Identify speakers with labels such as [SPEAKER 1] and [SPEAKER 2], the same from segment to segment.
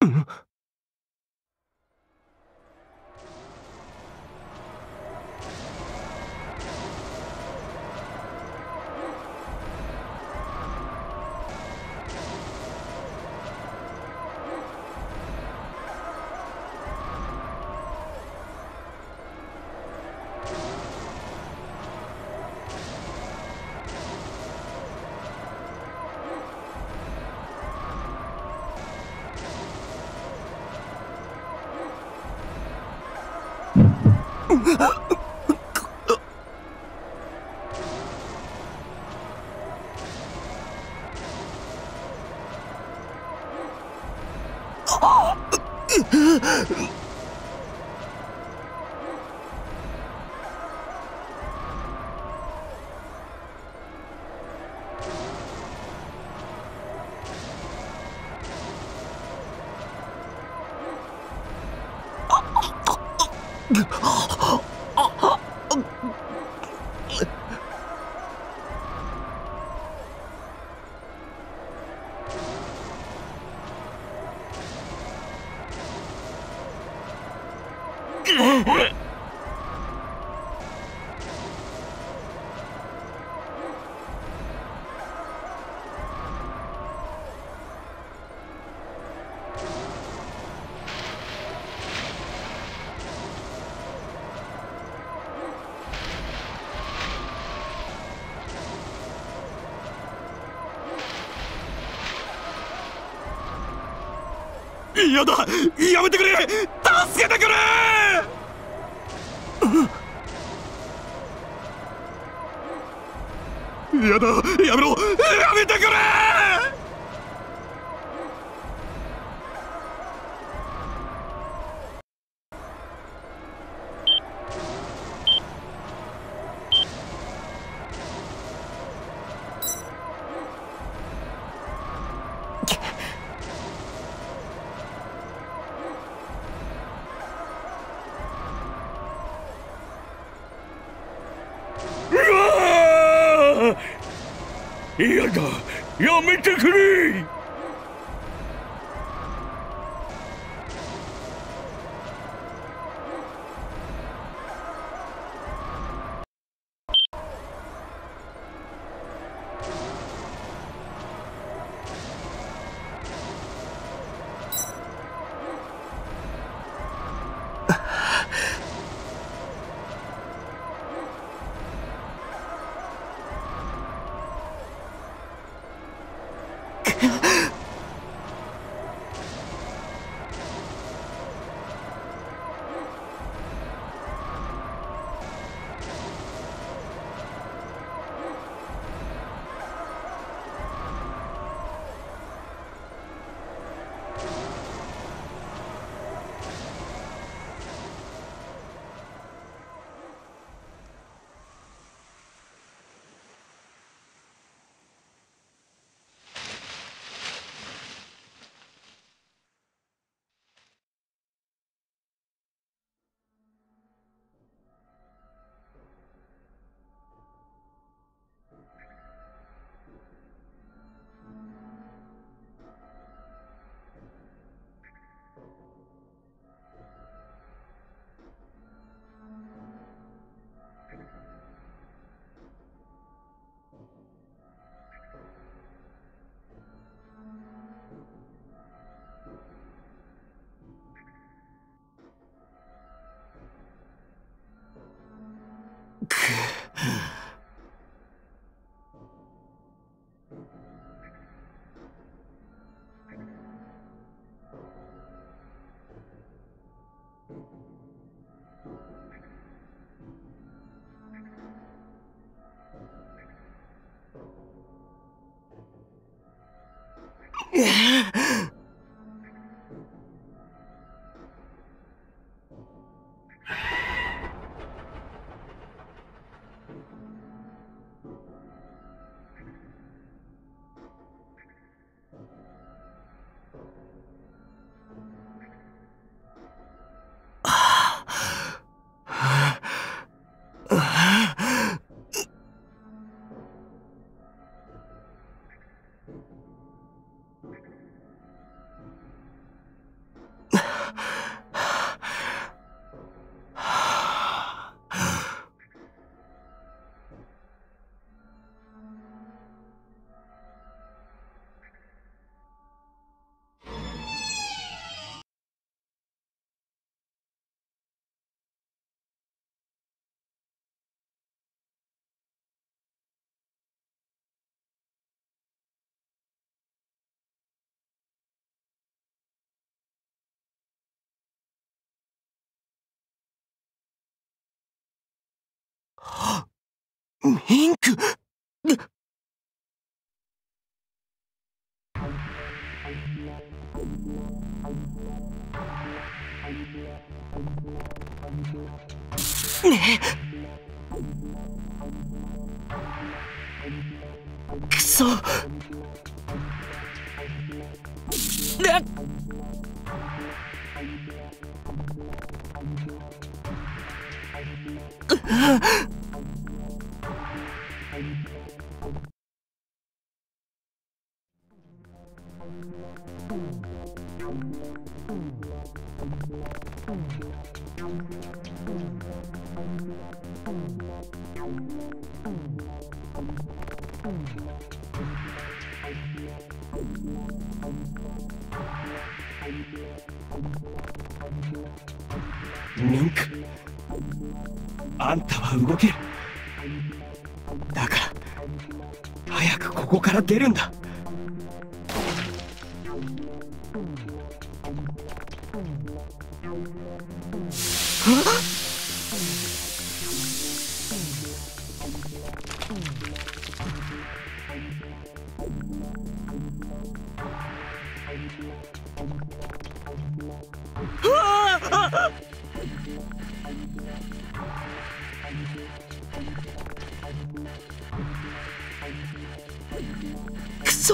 [SPEAKER 1] 嫌だ、やめてくれ、助けてくれ。嫌だ、やめろ、やめてくれ。嫌だ、やめてくれ。
[SPEAKER 2] ミンク。ねえ。くそ。ミンク、あんたは動ける。だから早くここから出るんだ。くそ。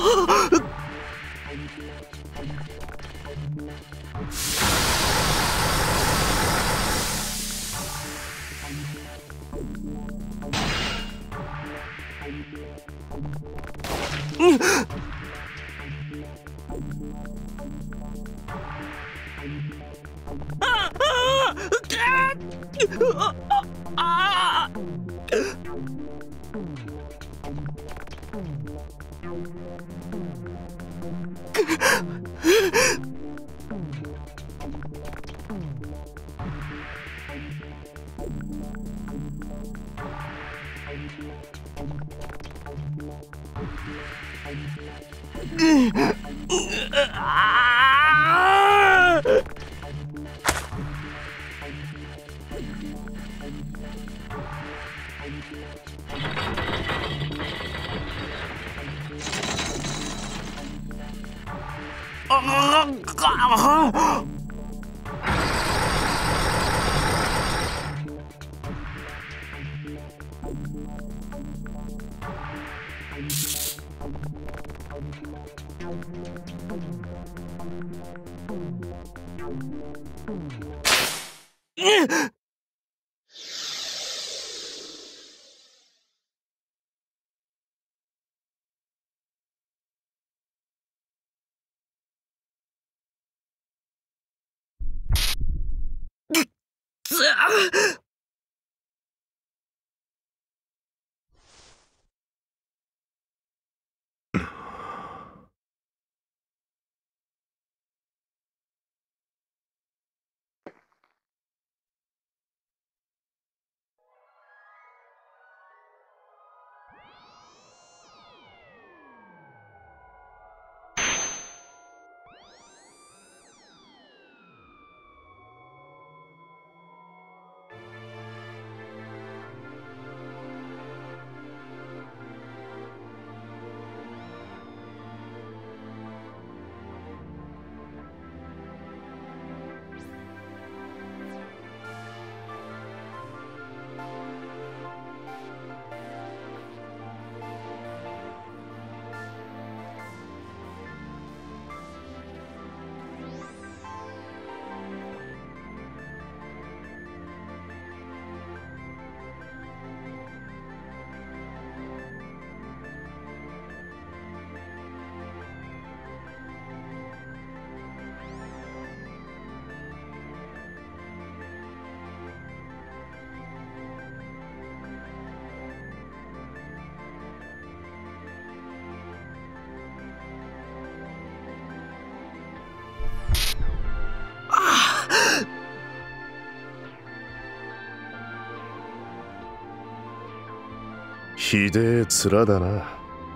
[SPEAKER 3] ひでえ面だな。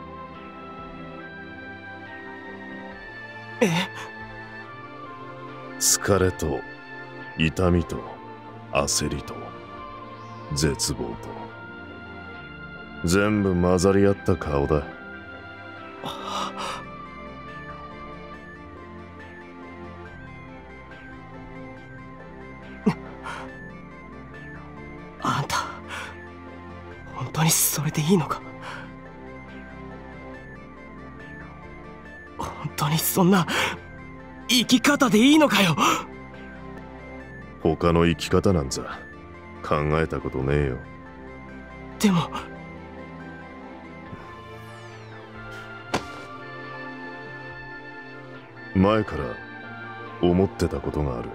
[SPEAKER 3] 疲れと痛みと焦りと絶望と全部混ざり合った顔だ。
[SPEAKER 2] あんた本当にそれでいいのか？本当にそんな生き方でいいのかよ。
[SPEAKER 3] 他の生き方なんざ考えたことねえよ。
[SPEAKER 2] でも
[SPEAKER 3] 前から思ってたことがある。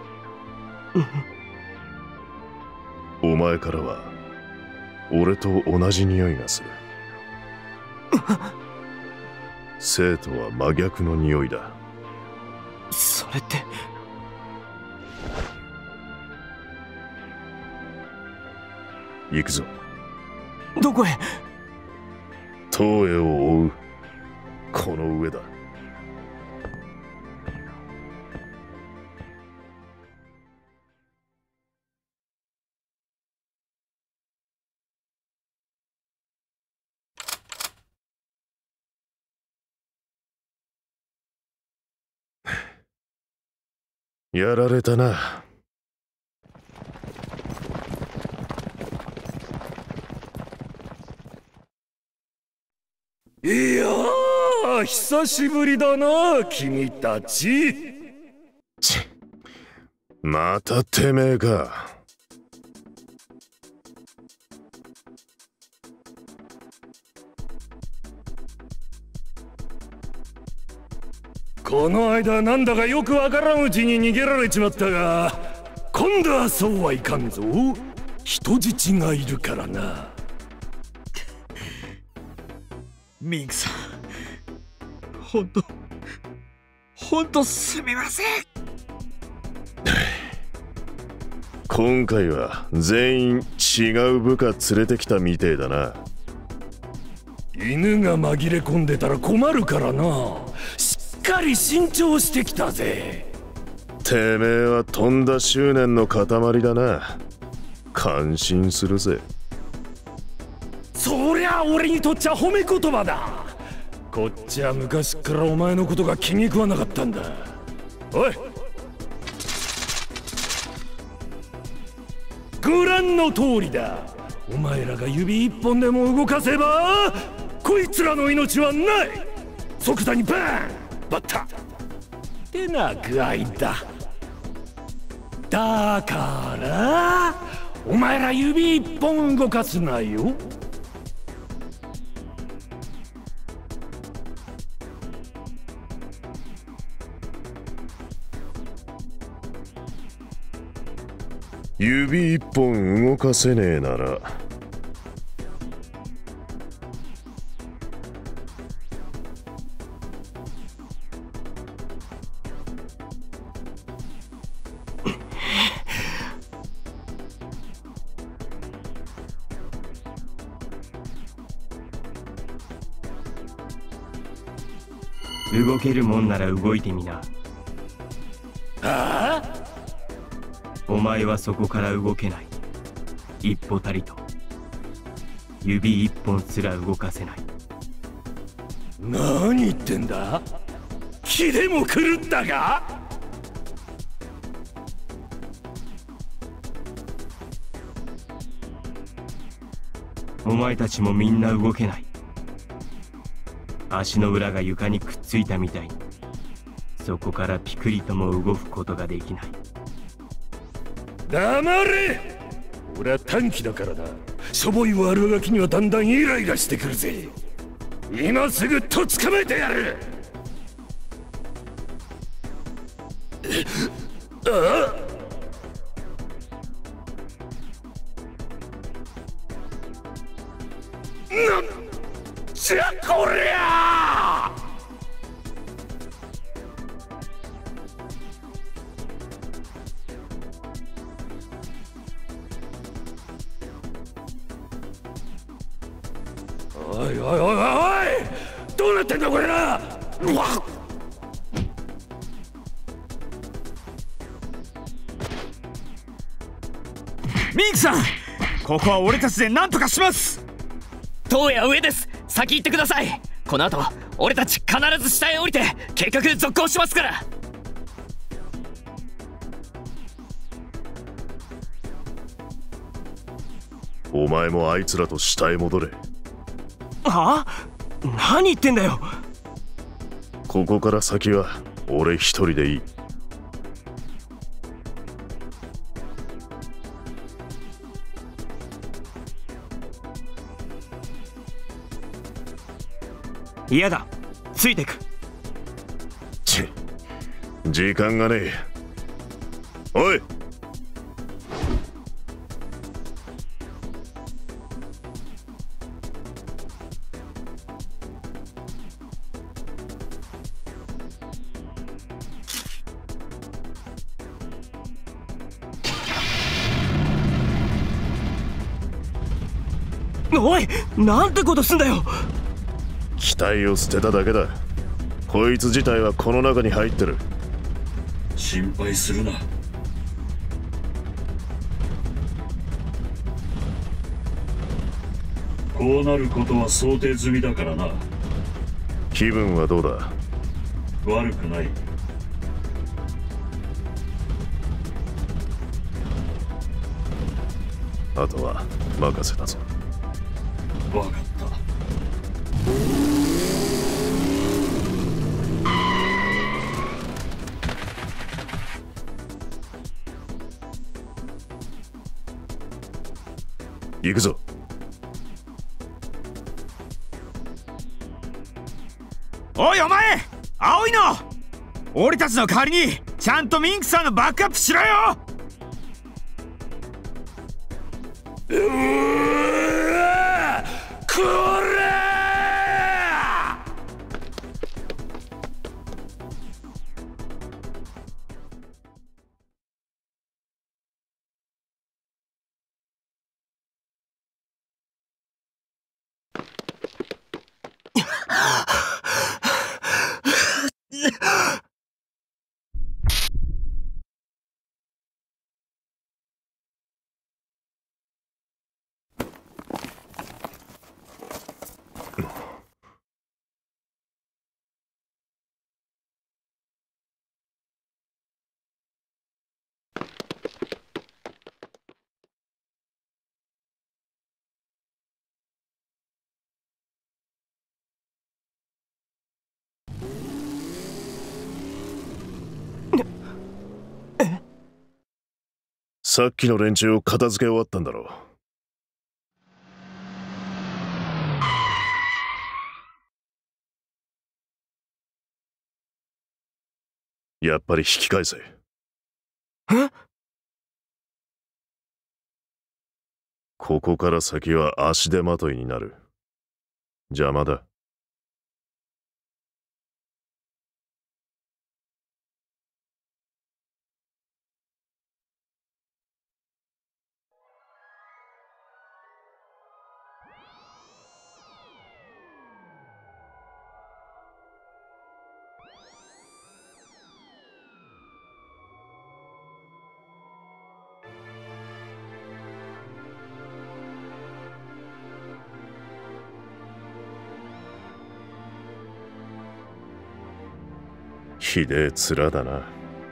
[SPEAKER 3] お前からは俺と同じ匂いがする。生とは真逆の匂いだ。
[SPEAKER 2] それって
[SPEAKER 3] 行くぞ。
[SPEAKER 2] どこへ？
[SPEAKER 3] 東映を追う。この上だ。やられたな。
[SPEAKER 1] いやー、久しぶりだな君たち。
[SPEAKER 3] またてめえか。
[SPEAKER 1] この間なんだかよくわからんうちに逃げられちまったが、今度はそうはいかんぞ。人質がいるからな。
[SPEAKER 2] ミンクさん、ほんとすみません。
[SPEAKER 3] 今回は全員違う部下連れてきたみてえだな。
[SPEAKER 1] 犬が紛れ込んでたら困るからな。しっかり慎重してきたぜ。
[SPEAKER 3] てめえはとんだ執念の塊だな。感心するぜ。
[SPEAKER 1] そりゃ俺にとっちゃ褒め言葉だ。こっちは昔からお前のことが気に食わなかったんだ。おい、ご覧の通りだ。お前らが指一本でも動かせばこいつらの命はない。即座にバーンバッタってな具合だ。だからお前ら指一本動かすなよ。
[SPEAKER 3] 指一本動かせねえなら
[SPEAKER 2] 動けるもんなら動いてみな。
[SPEAKER 1] ああ、
[SPEAKER 2] お前はそこから動けない。一歩たりと指一本すら動かせない。
[SPEAKER 1] 何言ってんだ。気でも狂ったか。
[SPEAKER 2] お前たちもみんな動けない。足の裏が床にくっついたみたいに、そこからピクリとも動くことができない。
[SPEAKER 1] 黙れ。俺は短気だからな。しょぼい悪ガキにはだんだんイライラしてくるぜ。今すぐと捕まえてやる。ああ、なんじゃこりゃ。おいおいおいおい、どうなってんだこれな。うわっ、
[SPEAKER 4] ミンクさん、ここは俺たちで何とかします。 塔や上です。先行ってください。この後俺たち必ず下へ降りて計画続行しますから。
[SPEAKER 3] お前もあいつらと下へ戻れ。
[SPEAKER 2] はあ？何言ってんだよ。
[SPEAKER 3] ここから先は俺一人でいい。
[SPEAKER 2] 嫌だ、ついてく。
[SPEAKER 3] 時間がねえ。おい、
[SPEAKER 2] おい、なんてことすんだよ。
[SPEAKER 3] 機体を捨てただけだ。こいつ自体はこの中に入ってる。
[SPEAKER 1] 心配するな。こうなることは想定済みだからな。
[SPEAKER 3] 気分はどうだ？
[SPEAKER 1] 悪くない。
[SPEAKER 3] あとは任せたぞ。
[SPEAKER 1] 分かった。
[SPEAKER 3] 行くぞ。
[SPEAKER 5] おいお前、青いの、俺たちの代わりにちゃんとミンクさんのバックアップしろよ。
[SPEAKER 1] こら！
[SPEAKER 3] さっきの連中を片付け終わったんだろう。やっぱり引き返せ。ここから先は足手まといになる。邪魔だ。ひでえ面だな。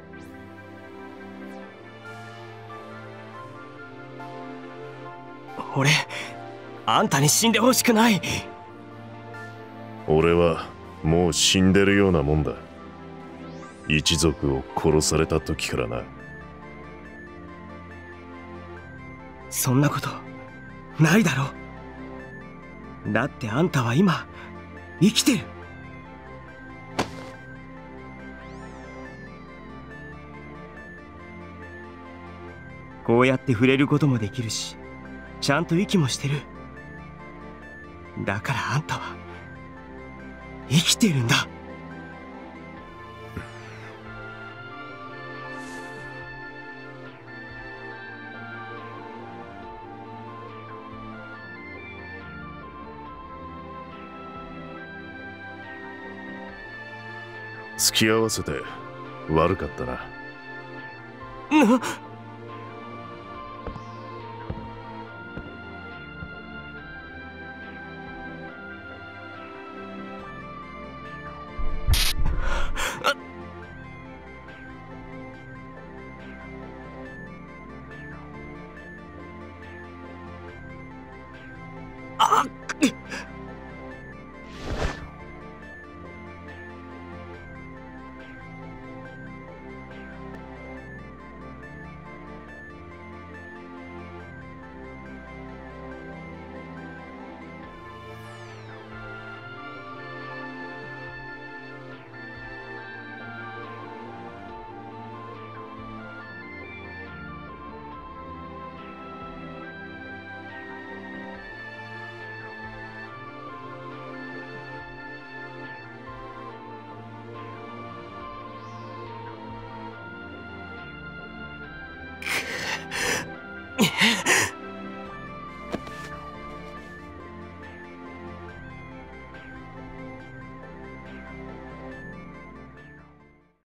[SPEAKER 2] 俺、あんたに死んでほしくない。
[SPEAKER 3] 俺はもう死んでるようなもんだ。一族を殺された時からな。
[SPEAKER 2] そんなことないだろ。だってあんたは今生きてる。こうやって触れることもできるし、ちゃんと息もしてる。だからあんたは生きてるんだ。
[SPEAKER 3] 付き合わせて悪かったな。
[SPEAKER 4] あ